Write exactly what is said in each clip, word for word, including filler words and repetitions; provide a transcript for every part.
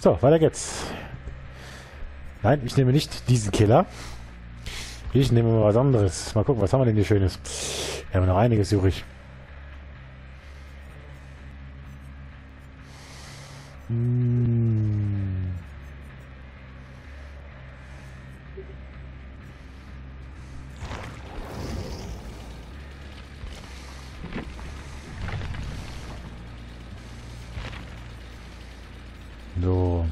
So, weiter geht's. Nein, ich nehme nicht diesen Killer. Ich nehme mal was anderes. Mal gucken, was haben wir denn hier Schönes? Wir haben noch einiges übrig. Hm. So.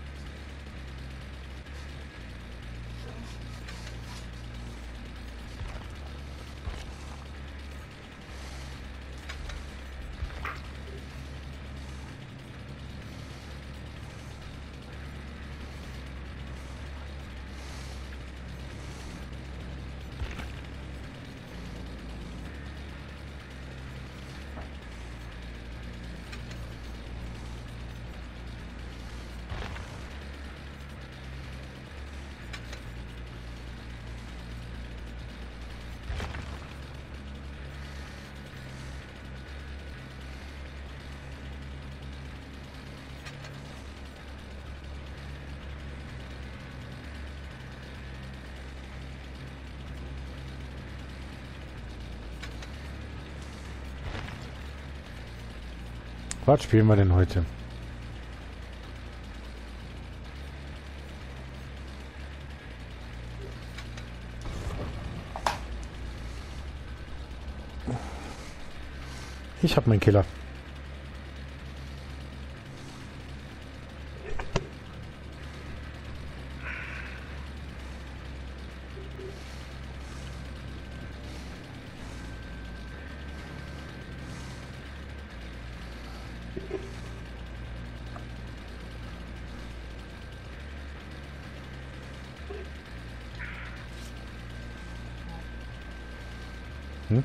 Was spielen wir denn heute? Ich habe meinen Killer. Hm?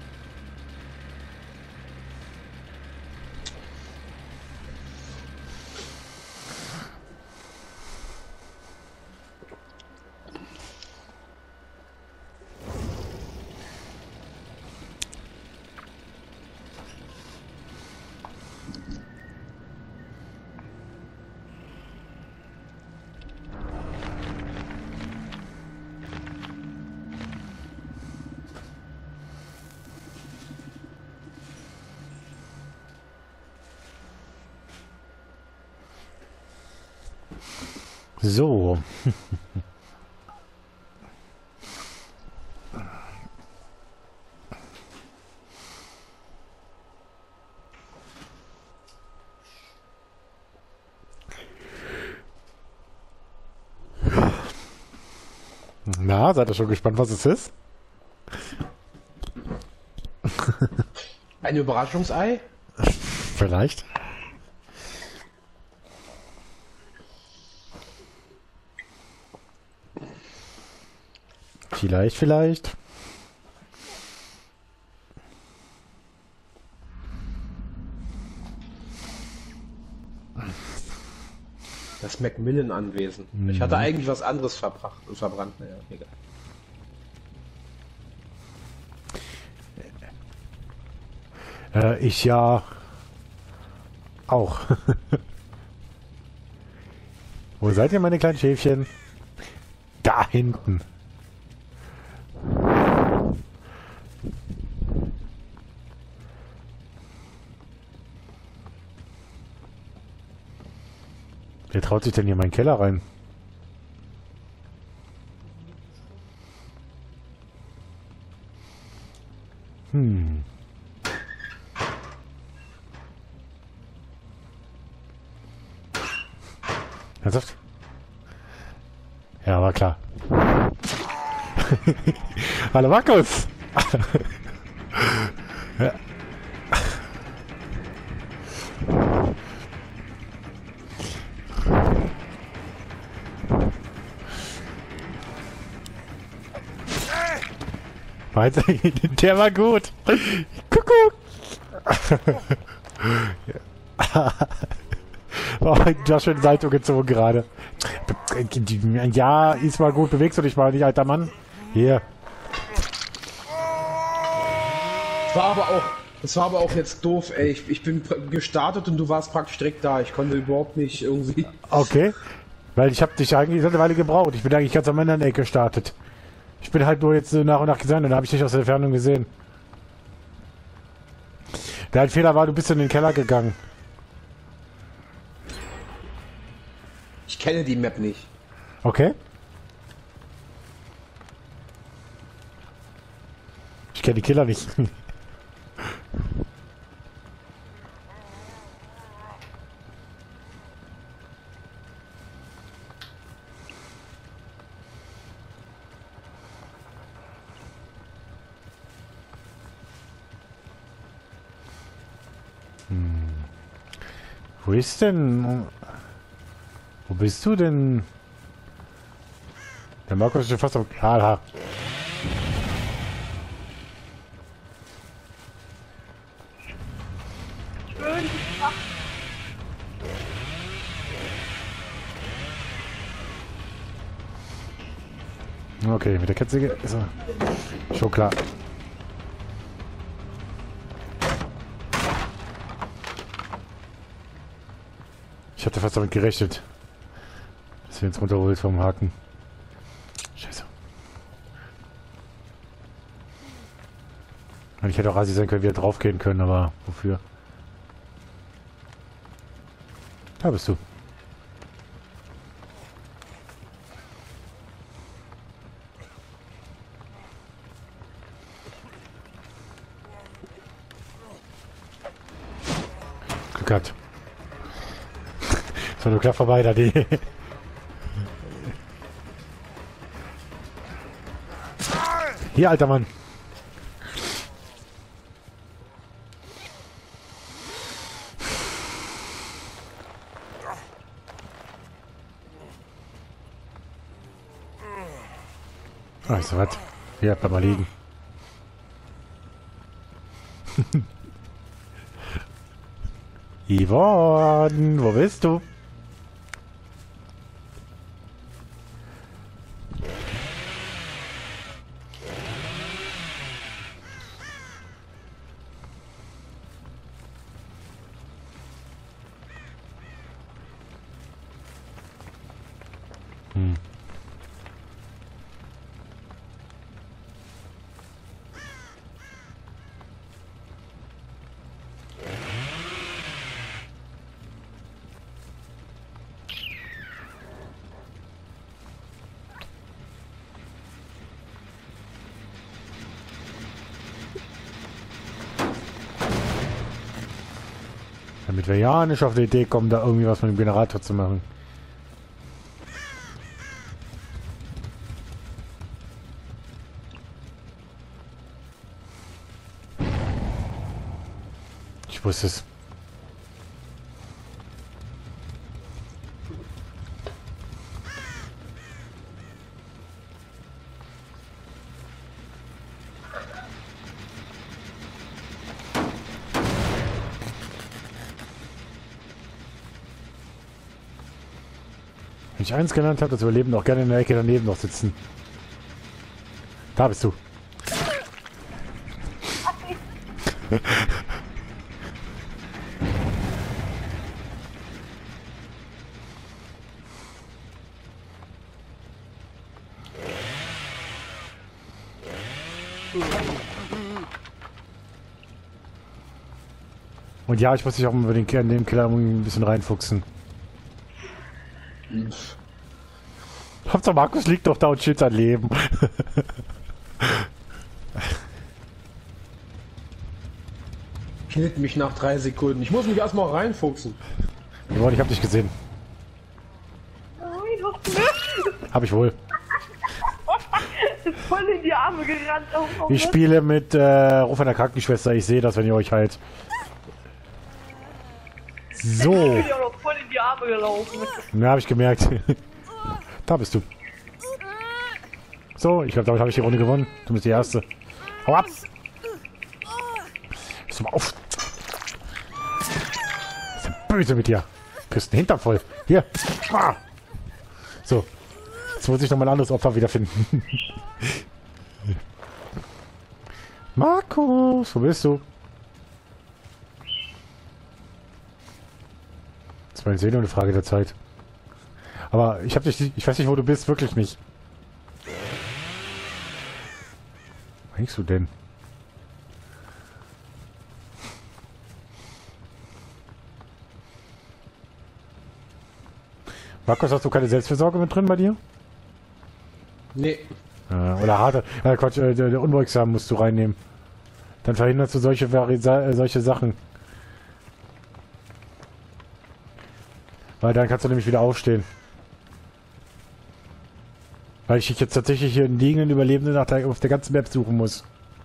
So. Na, seid ihr schon gespannt, was es ist? Ein Überraschungsei? Vielleicht. Vielleicht, vielleicht. Das Macmillan-Anwesen. Mhm. Ich hatte eigentlich was anderes verbracht und verbrannt. Naja, egal. Äh, ich ja auch. Wo seid ihr, meine kleinen Schäfchen? Da hinten. Wer traut sich denn hier in meinen Keller rein? Hm. Ernsthaft? Ja, war klar. Hallo Markus! Ja. Weiter, der war gut. Kuckuck. Oh, du hast schon Salto gezogen gerade. Ja, ist mal gut. Bewegst du dich mal nicht, alter Mann? Hier. War aber auch Das war aber auch jetzt doof, ey. Ich, ich bin gestartet und du warst praktisch direkt da. Ich konnte überhaupt nicht irgendwie... Okay. Weil ich habe dich eigentlich eine Weile gebraucht. Ich bin eigentlich ganz am anderen Ecke gestartet. Ich bin halt nur jetzt so nach und nach gesandt und da habe ich dich aus der Entfernung gesehen. Der Fehler war, du bist in den Keller gegangen. Ich kenne die Map nicht. Okay. Ich kenne die Killer nicht. Hm. Wo ist denn... Wo bist du denn? Der Markus ist schon fast am... Aha. Okay, mit der Ketze ist er schon klar. Ich hatte fast damit gerechnet, dass wir uns runterholt vom Haken. Scheiße. Und ich hätte auch Asi sein können, wieder drauf gehen können, aber wofür? Da bist du. Glück gehabt. So, nur klar vorbei, da die. Hier, alter Mann. Weißt du was? Hier, bleib mal liegen. Yvonne, wo bist du? Hm. Damit wir ja nicht auf die Idee kommen, da irgendwie was mit dem Generator zu machen. Ich wusste es. Wenn ich eins genannt habe, das Überleben auch gerne in der Ecke daneben noch sitzen. Da bist du. Und ja, ich muss dich auch über den Kern, den Keller ein bisschen reinfuchsen. Hauptsache Markus liegt doch da und chillt sein Leben. Killt mich nach drei Sekunden. Ich muss mich erstmal reinfuchsen. Yvonne, ich hab dich gesehen. Hab ich wohl. Voll in die Arme gerannt. Oh, oh, ich spiele mit äh, Ruf einer Krankenschwester. Ich sehe das, wenn ihr euch halt. So. Ich bin ja noch voll in die Arme gelaufen. Na, habe ich gemerkt. Da bist du. So, ich glaube, damit habe ich die Runde gewonnen. Du bist die Erste. Hau ab! Pass mal auf! Das ist ja böse mit dir. Küsst den Hintern voll. Hier. Ah. So. Jetzt muss ich noch mal ein anderes Opfer wiederfinden. Markus, wo bist du? war jetzt eh nur eine Frage der Zeit. Aber ich hab dich, ich weiß nicht, wo du bist, wirklich nicht. Wo hängst du denn? Markus, hast du keine Selbstversorgung mit drin bei dir? Nee. Äh, oder harte, äh, Quatsch, äh, der, der Unbeugsam musst du reinnehmen. Dann verhinderst du solche, äh, solche Sachen. Weil dann kannst du nämlich wieder aufstehen. Weil ich jetzt tatsächlich hier einen liegenden Überlebenden nach der, auf der ganzen Map suchen muss.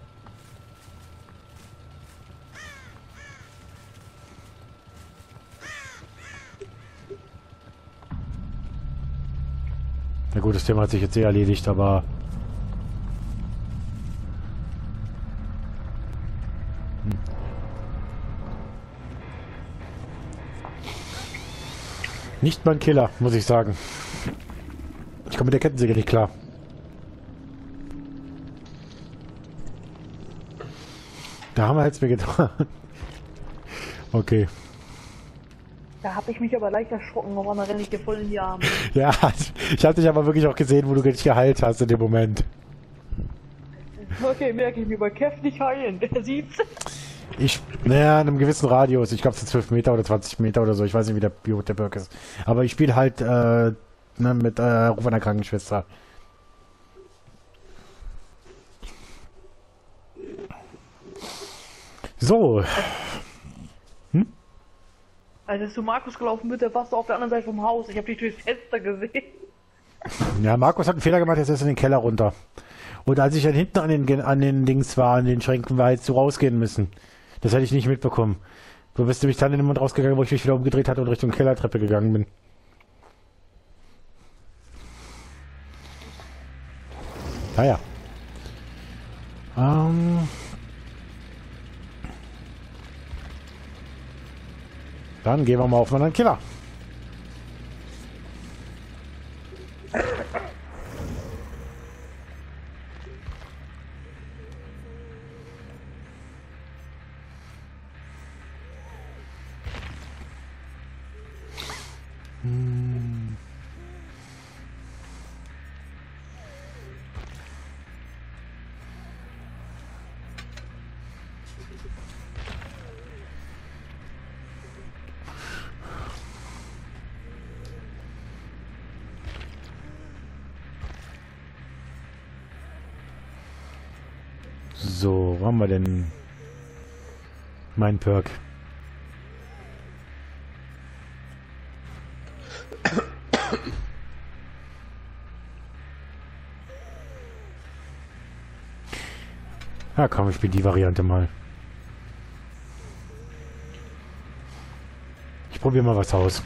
Na gut, das Thema hat sich jetzt eh erledigt, aber... Hm. Nicht mein Killer, muss ich sagen. Ich komme mit der Kettensäge nicht klar. Da haben wir jetzt mir getan. Okay. Da habe ich mich aber leicht erschrocken, aber dann renne ich dir voll in die Arme. Ja, ich habe dich aber wirklich auch gesehen, wo du dich geheilt hast in dem Moment. Okay, merke ich mir bei Kev nicht heilen. Der sieht's. Ich, naja, in einem gewissen Radius. Ich glaube, es sind zwölf Meter oder zwanzig Meter oder so. Ich weiß nicht, wie der Biot der Birk ist. Aber ich spiele halt äh, ne, mit äh, Ruf einer Krankenschwester. So. Hm? Als du Markus gelaufen bist, da warst du auf der anderen Seite vom Haus. Ich habe dich durchs Fenster gesehen. Ja, Markus hat einen Fehler gemacht, jetzt ist er in den Keller runter. Und als ich dann hinten an den, an den Dings war, an den Schränken war, hättest du rausgehen müssen. Das hätte ich nicht mitbekommen. Du bist nämlich dann in den Mund rausgegangen, wo ich mich wieder umgedreht hatte und Richtung Kellertreppe gegangen bin. Naja. Ähm... Dann gehen wir mal auf einen Killer. Hm. So, wo haben wir denn mein Perk? Ja, komm, ich spiele die Variante mal. Ich probiere mal was aus.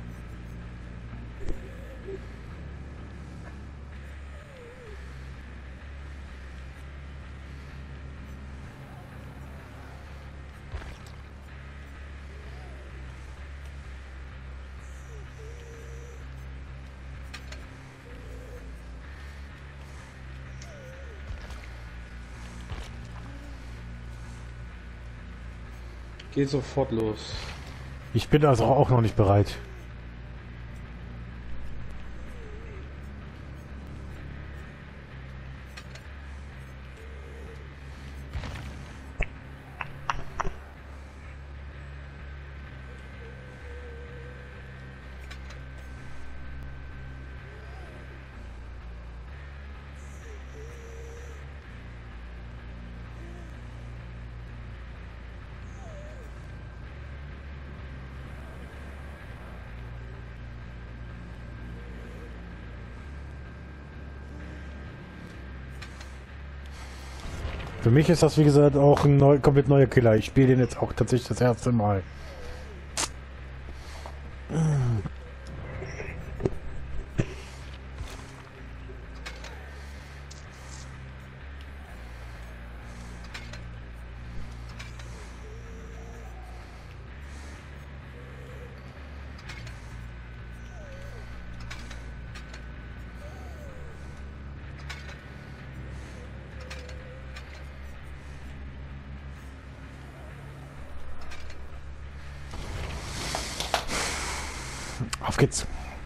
Geht sofort los. Ich bin also auch noch nicht bereit. Für mich ist das, wie gesagt, auch ein neu, komplett neuer Killer. Ich spiele den jetzt auch tatsächlich das erste Mal. Auf geht's.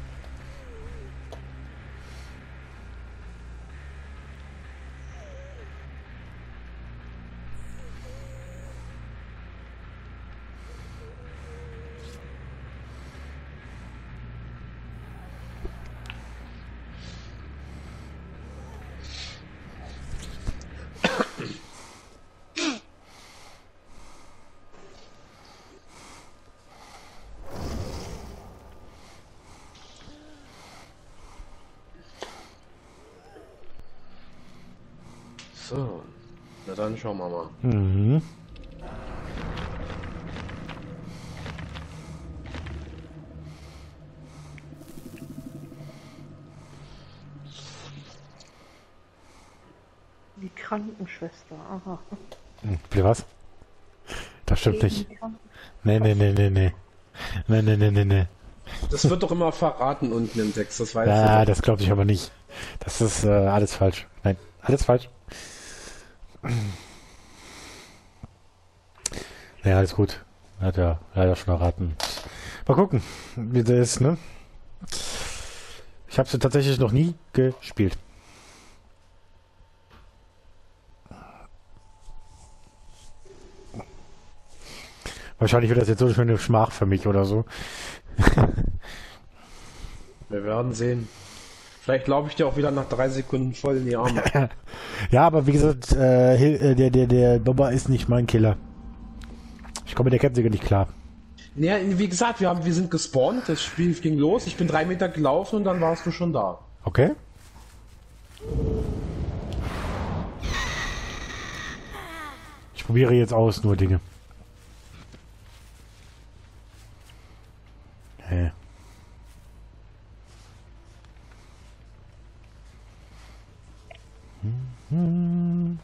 So, na dann schauen wir mal. Mhm. Die Krankenschwester, aha. Hm, bitte was? Das stimmt nicht. Die Kranken- Nee, nee, nee, nee, nee. Nee, nee, nee, nee, nee. Das wird doch immer verraten unten im Text, das weißt Ja, du. das glaube ich aber nicht. Das ist äh, alles falsch. Nein, alles falsch. Ja, alles gut. Hat ja leider schon erraten. Mal gucken, wie das ist, ne? Ich habe sie tatsächlich noch nie gespielt. Wahrscheinlich wird das jetzt so eine schöne Schmach für mich oder so. Wir werden sehen. Vielleicht glaube ich dir auch wieder nach drei Sekunden voll in die Arme. Ja, aber wie gesagt, äh, Hil- äh, der, der, der Boba ist nicht mein Killer. Ich komme mit der Kettensäge nicht klar. Naja, wie gesagt, wir, haben, wir sind gespawnt, das Spiel ging los, ich bin drei Meter gelaufen und dann warst du schon da. Okay? Ich probiere jetzt aus, nur Dinge. Hä? Hm.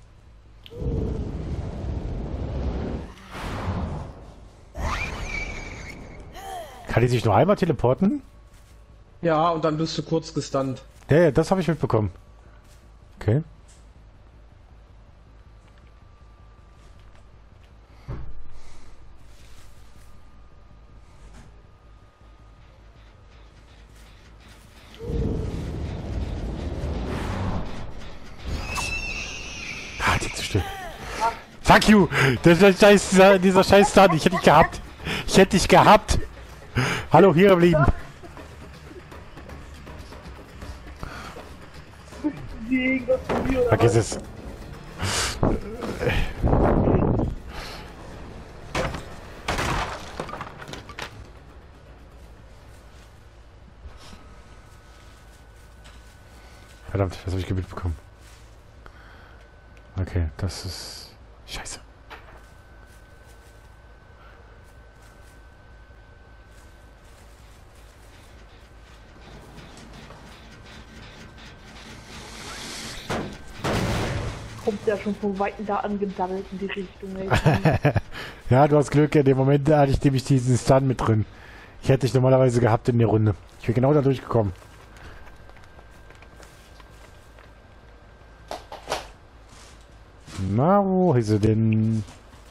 Kann die sich nur einmal teleporten? Ja, und dann bist du kurz gestunt. Ja, ja, das habe ich mitbekommen. Okay. Ah, die zu still. Fuck you! Dieser scheiß, dieser, dieser scheiß Stun, ich hätte dich gehabt. Ich hätte dich gehabt. Hallo, hier geblieben. Gegen das Turnier, oder Vergiss was? es. Verdammt, was habe ich mitbekommen? Okay, das ist... Scheiße. Kommt ja schon von Weitem da angedaddelt in die Richtung, ey. Ja, du hast Glück, in dem Moment hatte ich nämlich diesen Stun mit drin. Ich hätte dich normalerweise gehabt in der Runde. Ich wäre genau da durchgekommen. Na, wo ist sie denn?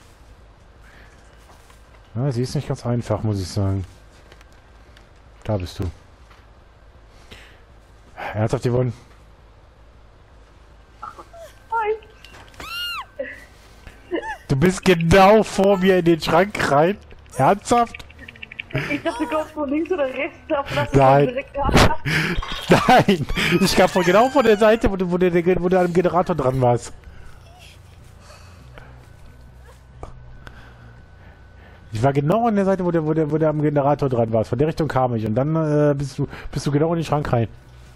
Na, sie ist nicht ganz einfach, muss ich sagen. Da bist du. Ernsthaft, Yvonne? Nein, Du bist genau vor mir in den Schrank rein? Ernsthaft? ich dachte, du kommst von links oder rechts, darf das Nein. direkt Nein! Ich kam von genau von der Seite, wo du, wo du, wo du an dem Generator dran warst. Ich war genau an der Seite, wo der, wo der, wo der am Generator dran war. Von der Richtung kam ich. Und dann äh, bist du bist du genau in den Schrank rein.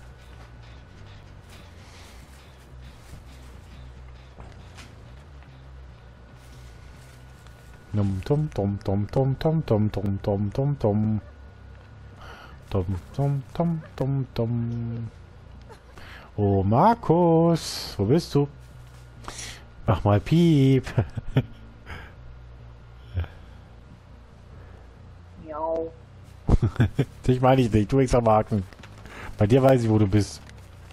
Dum dum dum dum dum dum dum dum dum dum dum. Dum dum dum dum dum. Oh Markus, wo bist du? Mach mal Piep. Miau. Dich meine ich nicht, du extra Marken. Bei dir weiß ich, wo du bist.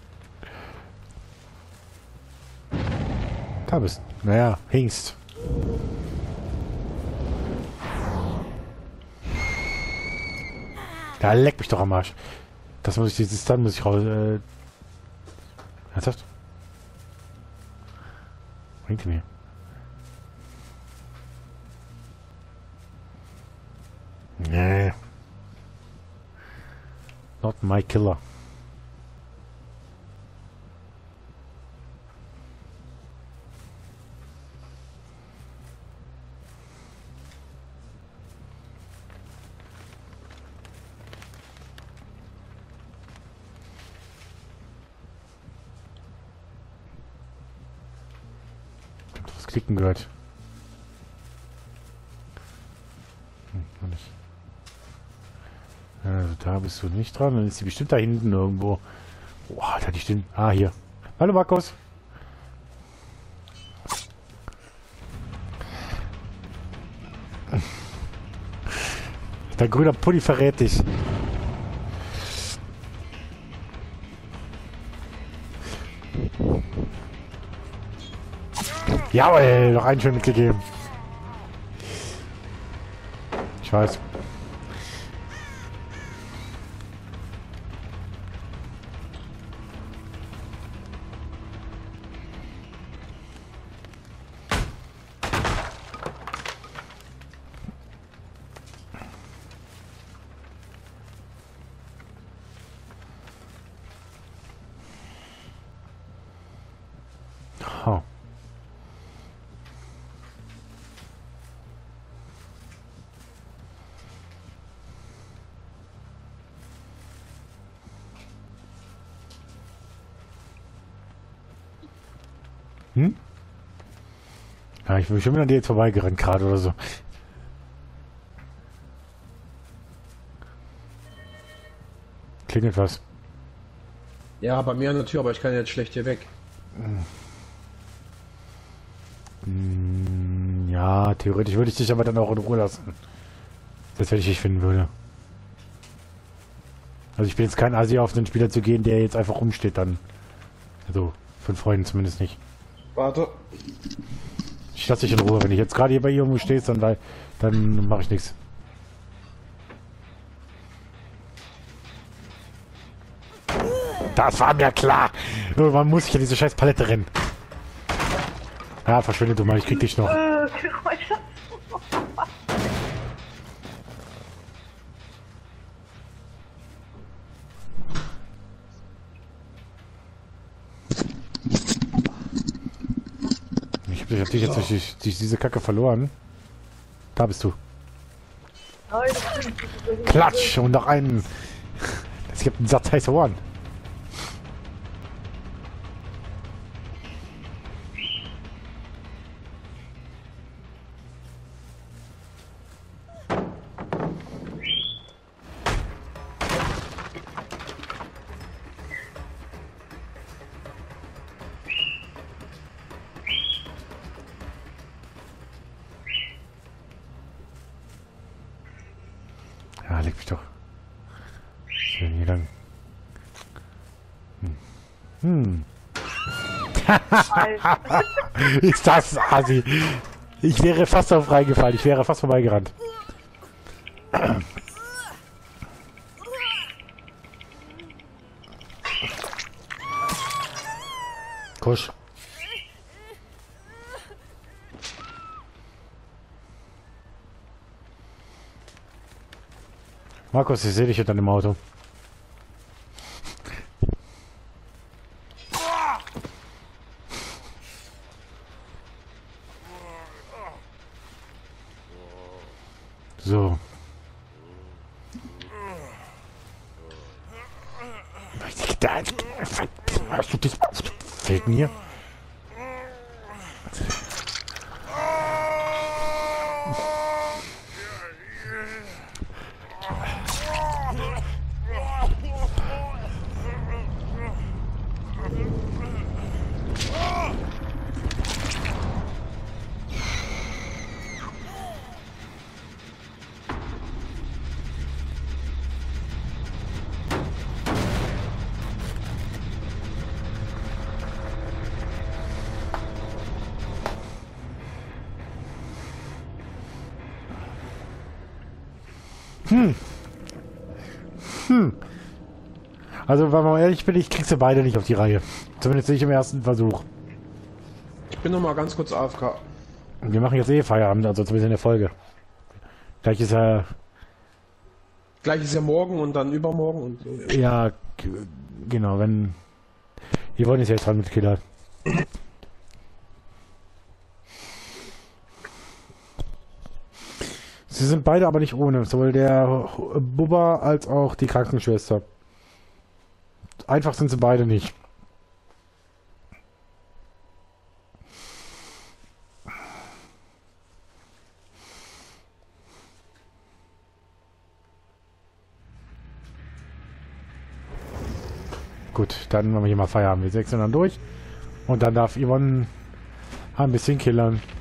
Da bist du. Naja, Hingst. Da leck mich doch am Arsch. Das muss ich, dieses dann muss ich raus. Äh, ernsthaft? Bringt mir. Nee. Not my killer. Das Klicken gehört. Hm, noch nicht. Also da bist du nicht dran, dann ist sie bestimmt da hinten irgendwo. Boah, da die stehen. Ah, hier. Hallo Markus. Der grüne Pulli verrät dich. Jawohl, noch einen schön mitgegeben. Ich weiß. Oh. Hm? Ja, ich bin schon wieder an dir jetzt vorbeigerannt gerade oder so. Klingelt was. Ja, bei mir an der Tür, aber ich kann jetzt schlecht hier weg. Hm, ja, theoretisch würde ich dich aber dann auch in Ruhe lassen. Das, wenn ich dich finden würde. Also ich bin jetzt kein Asi, auf den Spieler zu gehen, der jetzt einfach rumsteht dann. Also, von Freunden zumindest nicht. Warte. Ich lasse dich in Ruhe. Wenn ich jetzt gerade hier bei ihr irgendwo stehst, dann, dann mache ich nichts. Das war mir klar. Irgendwann muss ich ja diese scheiß Palette rennen. Ja, verschwinde du mal, ich krieg dich noch. Äh, mein Schatz. Ich hab, ich hab dich jetzt durch, durch, durch diese Kacke verloren. Da bist du. Nein, das stimmt. Klatsch! Und noch einen. Es gibt einen Satz heiße Ohren. Ja, leg mich doch. Schön hier lang. Hm. Hm. Ist das assi? Ich wäre fast auf reingefallen. Ich wäre fast vorbeigerannt. Kusch. Markus, ich sehe dich hinter dem Auto. So. Hast du das? Fehlt mir? Hm. Hm. Also, wenn man ehrlich bin, ich krieg sie beide nicht auf die Reihe. Zumindest nicht im ersten Versuch. Ich bin noch mal ganz kurz A F K. Wir machen jetzt eh Feierabend, also zumindest in der Folge. Gleich ist ja... Gleich ist ja morgen und dann übermorgen und so. Ja, g- genau, wenn... Die wollen jetzt dran mit Killer. Sie sind beide aber nicht ohne, sowohl der Bubba als auch die Krankenschwester. Einfach sind sie beide nicht. Gut, dann machen wir hier mal Feierabend. Wir sechseln dann durch. Und dann darf Yvonne ein bisschen killern.